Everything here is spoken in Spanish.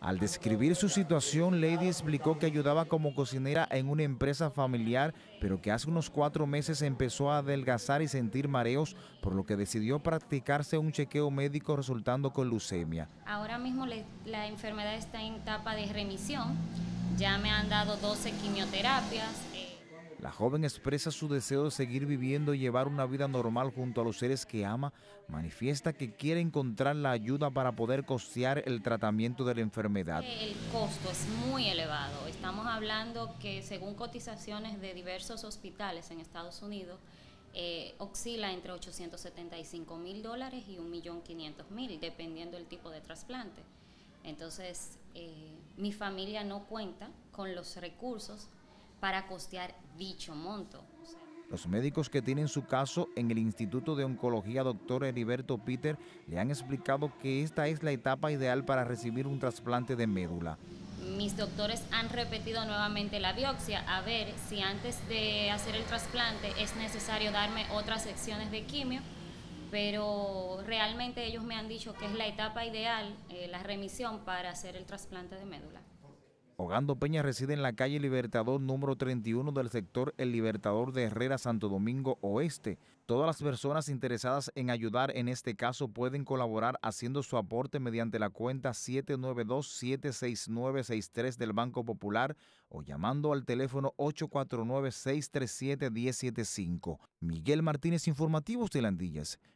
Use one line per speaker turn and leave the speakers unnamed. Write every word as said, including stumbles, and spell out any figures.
Al describir su situación, Lady explicó que ayudaba como cocinera en una empresa familiar, pero que hace unos cuatro meses empezó a adelgazar y sentir mareos, por lo que decidió practicarse un chequeo médico resultando con leucemia.
Ahora mismo le, la enfermedad está en etapa de remisión, ya me han dado doce quimioterapias. Eh,
La joven expresa su deseo de seguir viviendo y llevar una vida normal junto a los seres que ama. Manifiesta que quiere encontrar la ayuda para poder costear el tratamiento de la enfermedad.
El costo es muy elevado. Estamos hablando que según cotizaciones de diversos hospitales en Estados Unidos, eh, oscila entre ochocientos setenta y cinco mil dólares y un millón quinientos mil, dependiendo del tipo de trasplante. Entonces, eh, mi familia no cuenta con los recursos para costear dicho monto. O sea,
los médicos que tienen su caso en el Instituto de Oncología, doctor Heriberto Peter, le han explicado que esta es la etapa ideal para recibir un trasplante de médula.
Mis doctores han repetido nuevamente la biopsia a ver si antes de hacer el trasplante es necesario darme otras secciones de quimio, pero realmente ellos me han dicho que es la etapa ideal, eh, la remisión para hacer el trasplante de médula.
Ogando Peña reside en la calle Libertador número treinta y uno del sector El Libertador de Herrera, Santo Domingo Oeste. Todas las personas interesadas en ayudar en este caso pueden colaborar haciendo su aporte mediante la cuenta siete nueve dos, siete seis nueve, seis tres del Banco Popular o llamando al teléfono ocho cuatro nueve, seis tres siete, uno cero siete cinco. Miguel Martínez, Informativos de Andillas.